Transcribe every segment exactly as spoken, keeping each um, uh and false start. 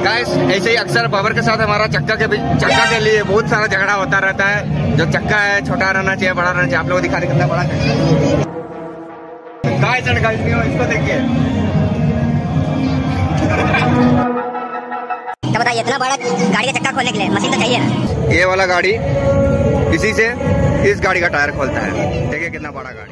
Guys ऐसे ही अक्सर बाबर के साथ हमारा चक्का के बीच चक्का के लिए बहुत सारा झगड़ा होता रहता है। जो चक्का है छोटा रहना चाहिए, बड़ा रहना चाहिए। आप लोग दिखा रहे कितना बड़ा गाइस एंड गाइस इसको देखिए। तो बताइए इतना बड़ा गाड़ी का चक्का खोलने के लिए मशीन तो चाहिए ना। ये वाला गाड़ी इसी से इस गाड़ी का टायर खोलता है। देखिए कितना बड़ा गाड़ी है।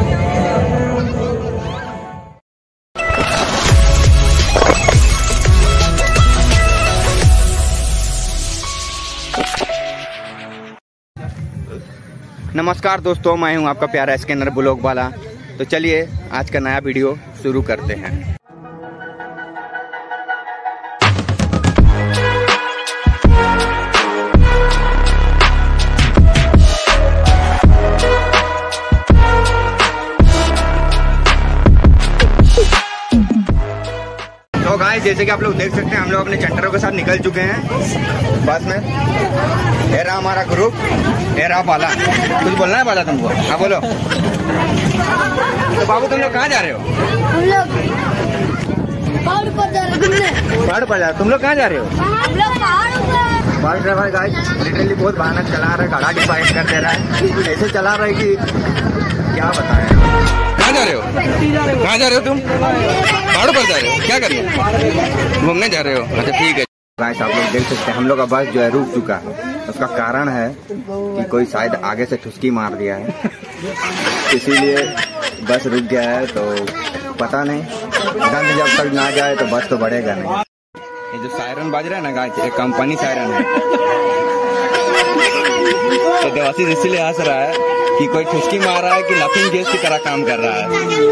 नमस्कार दोस्तों, मैं हूं आपका प्यारा स्कैनर ब्लॉग वाला। तो चलिए आज का नया वीडियो शुरू करते हैं। तो गाइस जैसे कि आप लोग देख सकते हैं, हम लोग अपने चंटरों के साथ निकल चुके हैं बस में। ये रहा हमारा ग्रुप, ये रहा बाला। कुछ बोलना है बाला तुमको? हाँ बोलो। तो बाबू तुम लोग कहाँ जा रहे हो? हम लोग पहाड़ पर जा रहे हैं घूमने। पहाड़ पर जा रहे हो? तुम लोग कहाँ जा रहे हो? हम लोग पहाड़ पर। बाल ड्राइवर गाइस लिटरली बहुत भयानक चला रहा है, गाड़ा डिवाइड कर दे रहा है। ऐसे चला रहा है कि क्या बताएं। कहाँ जा रहे हो? कहाँ जा रहे हो तुम? पहाड़ों पर जा रहे हो? क्या कर रहे हो? घूमने जा रहे हो? अच्छा ठीक है। गाइस आप लोग देख सकते हैं, हम लोग का बस जो है रुक चुका है। उसका कारण है कि कोई शायद आगे से ठुसकी मार दिया है, इसीलिए बस रुक गया है। तो पता नहीं, दंड जब तक ना जाए तो बस तो बढ़ेगा नहीं। ये जो सायरन बाज रहा है ना गाइस, ये कंपनी सायरन है। तो देवासी इसीलिए हंस रहा है कि कोई ठुसकी मार रहा है कि लाफिंग गैस की तरह काम कर रहा है।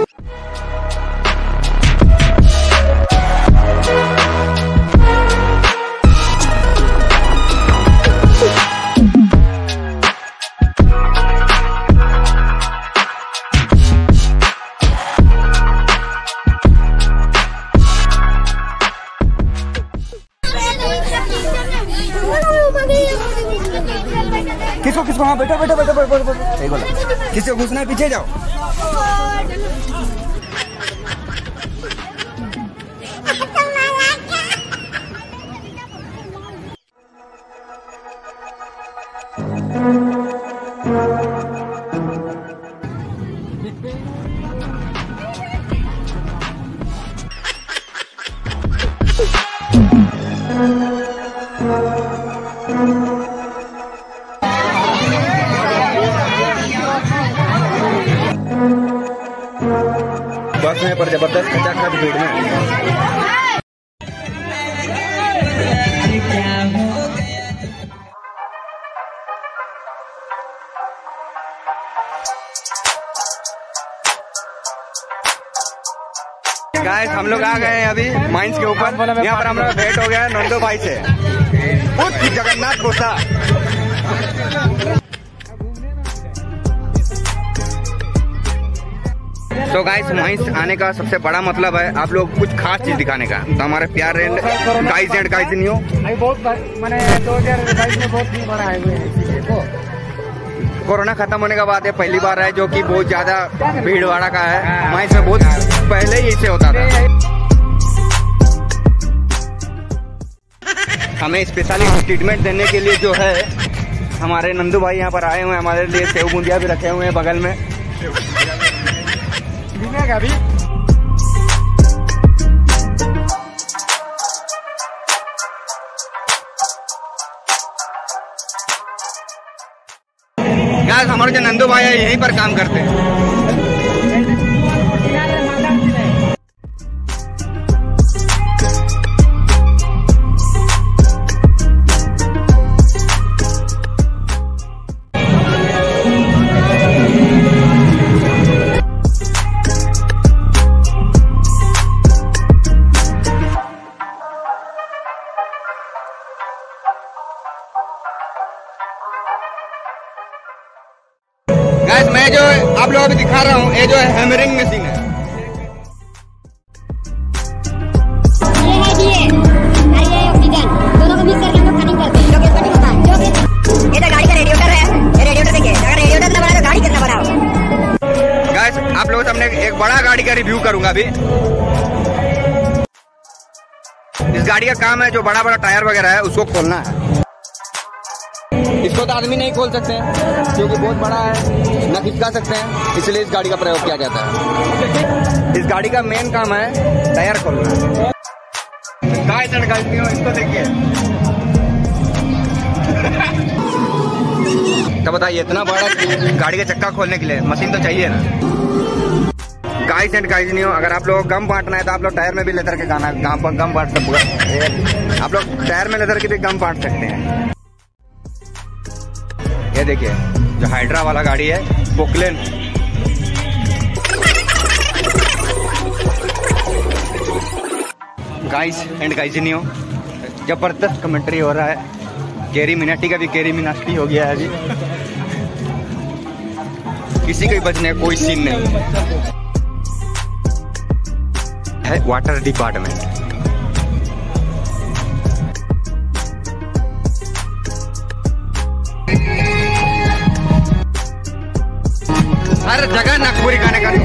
किसको किसको? हाँ बैठो बैठो बैठो बैठो बैठो। सही बोला। किसको घुसना है? पीछे जाओ। बस में पर जबरदस्त खचाखच भीड़ में। गाइस हम लोग आ गए हैं अभी माइंस के ऊपर। यहाँ पर हम लोग भेंट हो गया है नंदो भाई से। जगन्नाथ गोसा। तो गाइस माइंस आने का सबसे बड़ा मतलब है आप लोग कुछ खास चीज दिखाने का। तो हमारे प्यारे गाइस एंड गाइस नहीं हो बहुत मैंने दो हजार बाईस में बहुत बड़ा है। कोरोना खत्म होने के बाद ये पहली बार है जो कि बहुत ज्यादा भीड़ भाड़ा का है। माइंस में बहुत पहले ही ऐसे होता था। हमें स्पेशली ट्रीटमेंट देने के लिए जो है हमारे नंदू भाई यहाँ पर आए हुए हैं। हमारे लिए सेव बूंदिया भी रखे हुए हैं बगल में। भी यार हमारे जो नंदू भाई है यहीं पर काम करते हैं। मैं जो आप लोगों को दिखा रहा हूँ ये जो है हैमरिंग मशीन है। ये है ये और ये ऑक्सीजन दोनों को मिक्स करके हम लोग कटिंग करते हैं। जो कि कटिंग होता है। जो कि ये तो गाड़ी का रेडिएटर है। ये रेडिएटर देखिए, अगर रेडिएटर इतना बड़ा है तो गाड़ी कितना बड़ा होगा। गाइस आप लोगों से हमने एक बड़ा गाड़ी का रिव्यू करूंगा अभी। इस गाड़ी का काम है जो बड़ा बड़ा टायर वगैरह है उसको खोलना है। इसको तो आदमी नहीं खोल सकते हैं क्योंकि बहुत बड़ा है, न खिसका सकते हैं, इसलिए इस गाड़ी का प्रयोग किया जाता है। इस गाड़ी का मेन काम है टायर खोलना। गाइस एंड गाइस इसको देखिए। तो बताइए इतना बड़ा गाड़ी का चक्का खोलने के लिए मशीन तो चाहिए ना। गाइस एंड गाइस नहीं हो, अगर आप लोगों को गम बांटना है तो आप लोग टायर में भी लेदर के गाना गम गम बांट सकते। आप लोग टायर में लेदर के भी गम बांट सकते हैं। ये देखिए जो हाइड्रा वाला गाड़ी है पोकलेन। गाइस एंड गाइस नहीं हो, जबरदस्त कमेंट्री हो रहा है। केरी मिनाटी का भी केरी मिनाटी हो गया है अभी। किसी को बचने कोई सीन नहीं है। वाटर डिपार्टमेंट हर जगह नागपुरी गाने का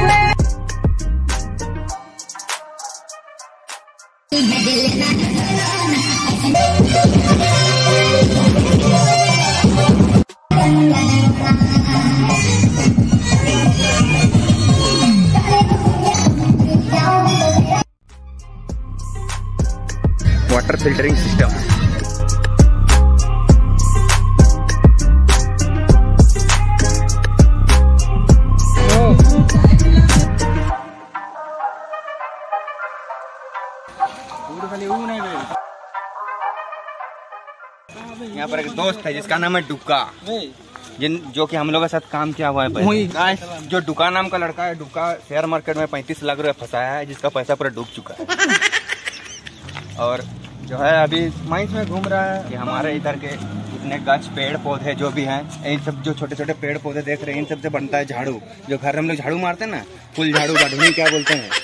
वाटर फिल्टरिंग सिस्टम। यहाँ पर एक दोस्त है जिसका नाम है डुक्का, जिन जो कि हम लोगों के साथ काम किया हुआ है। जो डुक्का नाम का लड़का है, डुक्का शेयर मार्केट में पैंतीस लाख रुपए फंसाया है, जिसका पैसा पूरा डूब चुका है। और जो है अभी माइंस में घूम रहा है कि हमारे इधर के जितने गाछ पेड़ पौधे जो भी हैं, इन सब जो छोटे छोटे पेड़ पौधे देख रहे हैं, इन सब से बनता है झाड़ू। जो घर में हम लोग झाड़ू मारते हैं ना, फुल झाड़ू बाढ़नी क्या बोलते हैं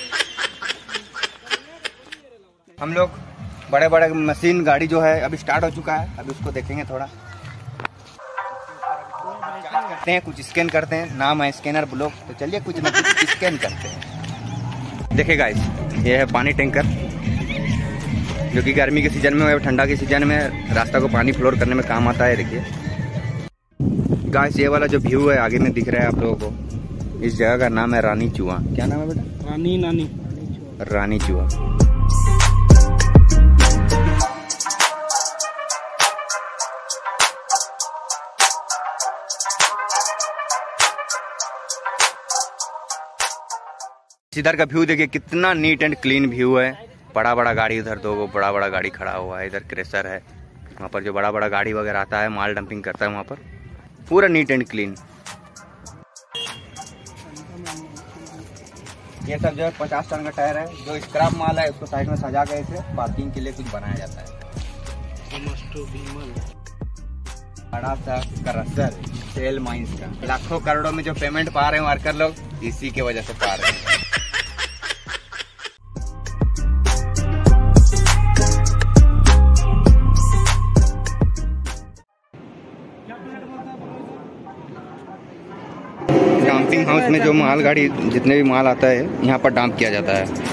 हम लोग। बड़े बड़े मशीन गाड़ी जो है अभी स्टार्ट हो चुका है, अभी उसको देखेंगे थोड़ा। करते हैं कुछ स्कैन करते हैं, नाम है स्कैनर ब्लॉक। तो चलिए कुछ ना कुछ स्कैन करते हैं। देखिए गाइस ये है पानी टैंकर, जो कि गर्मी के सीजन में और ठंडा के सीजन में रास्ता को पानी फ्लोर करने में काम आता है। देखिए गाइस ये वाला जो व्यू है आगे में दिख रहा है आप लोगों को, इस जगह का नाम है रानी चुआ। क्या नाम है बेटा? रानी नानी रानी चुआ। इधर का व्यू देखिए कितना नीट एंड क्लीन व्यू है। बड़ा बड़ा गाड़ी उधर दो बड़ा बड़ा गाड़ी खड़ा हुआ है, इधर क्रेशर है। वहाँ पर जो बड़ा बड़ा गाड़ी वगैरह आता है माल डंपिंग करता है, वहाँ पर पूरा नीट एंड क्लीन। ये सब जो है पचास टन का टायर है। जो स्क्रैप माल है उसको साइड में सजा के इसे पार्किंग के लिए कुछ बनाया जाता है। बड़ा सा क्रशर सेल माइंस का लाखों करोड़ों में जो पेमेंट पा रहे हैं वर्कर लोग, इसी के वजह से पा रहे हैं। डंपिंग हाउस में जो माल गाड़ी जितने भी माल आता है यहाँ पर डंप किया जाता है।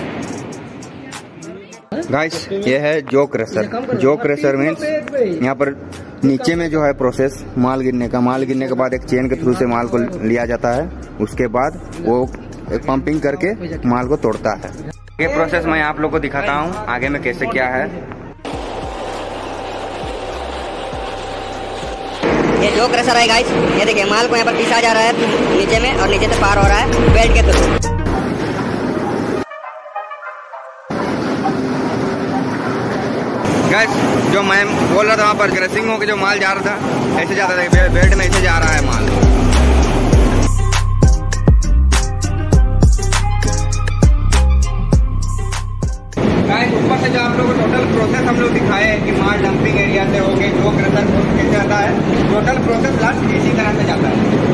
गाइस ये है जो क्रेशर। जो क्रेशर मीन्स यहाँ पर नीचे में जो है प्रोसेस माल गिरने का। माल गिरने के बाद एक चेन के थ्रू से माल को लिया जाता है, उसके बाद वो पंपिंग करके माल को तोड़ता है। ये प्रोसेस मैं आप लोग को दिखाता हूँ आगे में कैसे क्या है। ये जो क्रेशर है गाइस, ये देखिए माल को यहाँ पर पीसा जा रहा है नीचे में, और नीचे से पार हो रहा है बेल्ट के थ्रू। गाइस जो मैं बोल रहा था वहाँ पर क्रशिंग होकर जो माल जा रहा था ऐसे जाता था, बेल्ट में ऐसे जा रहा है माल। गाइस ऊपर से जो आप लोगों को टोटल प्रोसेस हम लोग दिखाए हैं कि माल डंपिंग एरिया से हो गए जो क्रेशर कैसे आता है, टोटल प्रोसेस लास्ट इसी तरह से जाता है।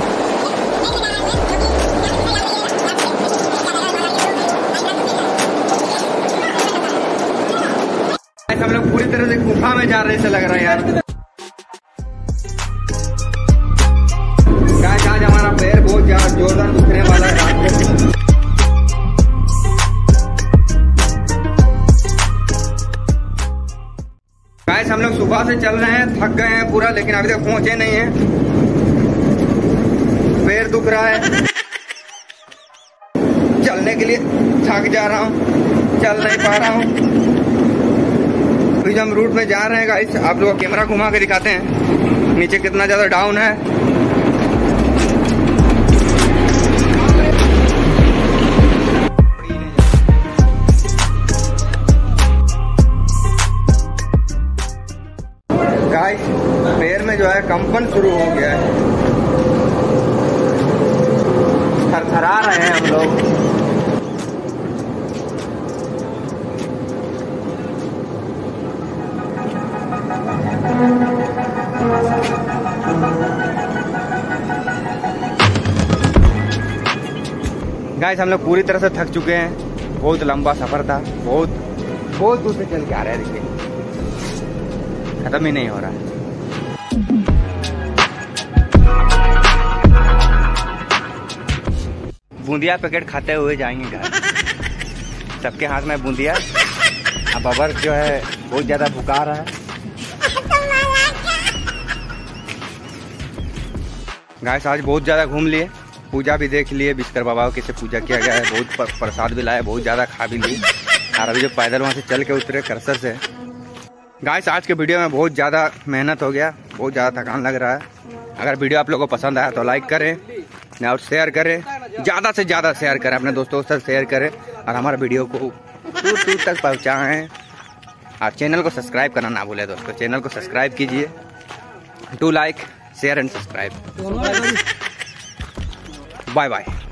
हम लोग पूरी तरह से गुफा में जा रहे से लग रहा है यार। गाइस आज हमारा पैर बहुत ज्यादा जोरदार दुखने वाला है रात को। गाइस हम लोग सुबह से चल रहे हैं, थक गए हैं पूरा, लेकिन अभी तक पहुंचे नहीं हैं। पैर दुख रहा है, चलने के लिए थक जा रहा हूँ, चल नहीं पा रहा हूँ। अभी हम रूट में जा रहे हैं गाइस, आप लोग कैमरा घुमा के दिखाते हैं नीचे कितना ज्यादा डाउन है। गाइस पैर में जो है कंपन शुरू हो गया है, थरथरा रहे हैं हम लोग। गाइस हम लोग पूरी तरह से थक चुके हैं, बहुत लंबा सफर था, बहुत बहुत दूर से चल के आ रहे हैं, देखिए खत्म ही नहीं हो रहा है। बूंदिया पैकेट खाते हुए जाएंगे घर, सबके हाथ में बूंदिया। अब अबर जो है बहुत ज्यादा भुका रहा है। गाइस आज बहुत ज्यादा घूम लिए, पूजा भी देख लिए, विश्वकर्मा बाबा कैसे पूजा किया गया है, बहुत प्रसाद भी लाया, बहुत ज्यादा खा भी लिए। और अभी जो पैदल वहां से चल के उतरे करसर से। गाइस आज के वीडियो में बहुत ज़्यादा मेहनत हो गया, बहुत ज़्यादा थकान लग रहा है। अगर वीडियो आप लोगों को पसंद आया तो लाइक करें और शेयर करें, ज़्यादा से ज़्यादा शेयर करें, अपने दोस्तों के साथ शेयर करें और हमारे वीडियो को दूर दूर तक पहुँचाएँ। और चैनल को सब्सक्राइब करना ना भूलें दोस्तों, चैनल को सब्सक्राइब कीजिए। Do like share and subscribe. Bye bye.